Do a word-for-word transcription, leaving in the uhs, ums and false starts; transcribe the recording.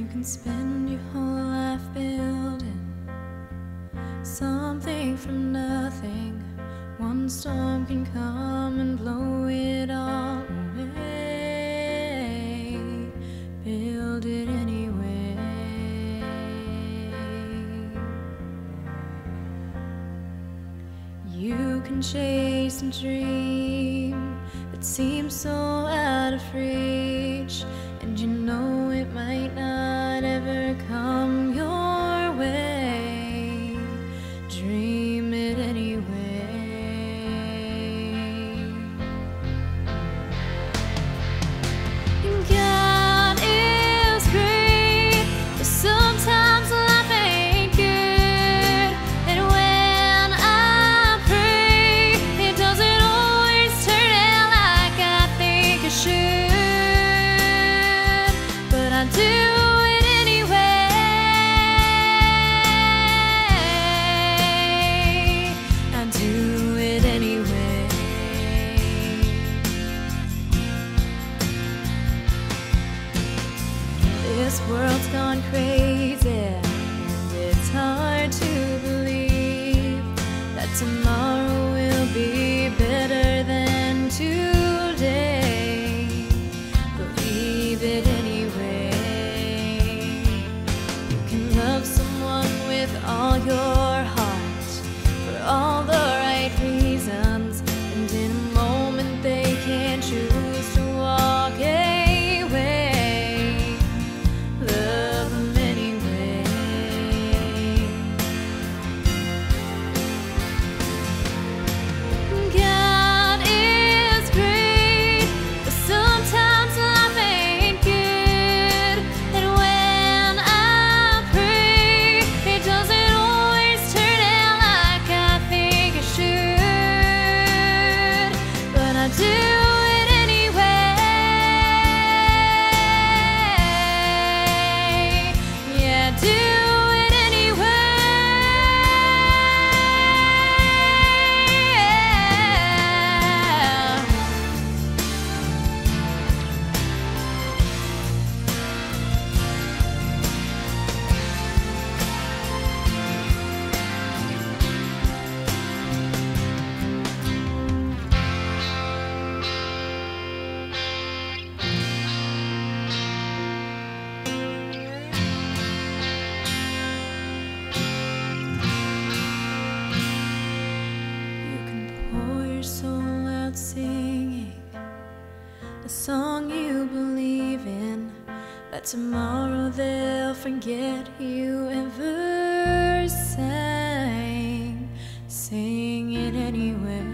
You can spend your whole life building something from nothing. One storm can come and blow it all away. Build it anyway. You can chase a dream that seems so out of reach, and you know it might not ever come your way. Dream it anyway. God is great, but sometimes life ain't good. And when I pray, it doesn't always turn out like I think it should. But I do it anyway. I do it anyway. This world's gone crazy, and it's hard to believe that tomorrow will be better than today. Believe it anyway. You can love someone with all your heart for all the right reasons, and in a moment they can choose to walk away. Love them anyway. God is great, but sometimes life ain't good. And when I pray, it doesn't always turn out like I think it should. But I do it anyway. Yeah, I do it soul out singing a song you believe in, but tomorrow they'll forget you ever sang. Sing it anyway.